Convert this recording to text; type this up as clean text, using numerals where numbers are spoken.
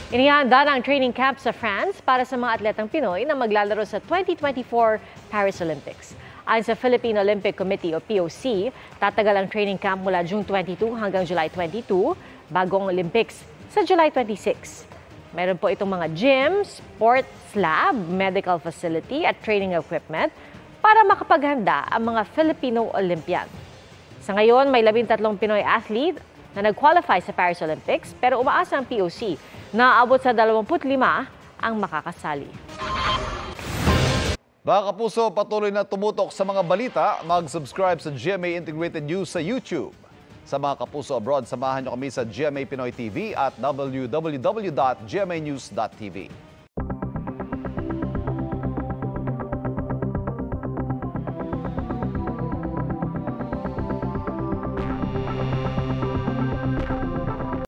Inihahanda ng training camp sa France para sa mga atletang Pinoy na maglalaro sa 2024 Paris Olympics. Ayon sa Philippine Olympic Committee o POC, tatagal ang training camp mula June 22 hanggang July 22, bagong Olympics sa July 26. Meron po itong mga gym, sports lab, medical facility at training equipment para makapaghanda ang mga Filipino Olympian. Sa ngayon, may 13 Pinoy athlete na nag-qualify sa Paris Olympics pero umaasa ang POC na aabot sa 25 ang makakasali. Mga kapuso, patuloy na tumutok sa mga balita. Mag-subscribe sa GMA Integrated News sa YouTube. Sa mga kapuso abroad, samahan niyo kami sa GMA Pinoy TV at www.gmanews.tv.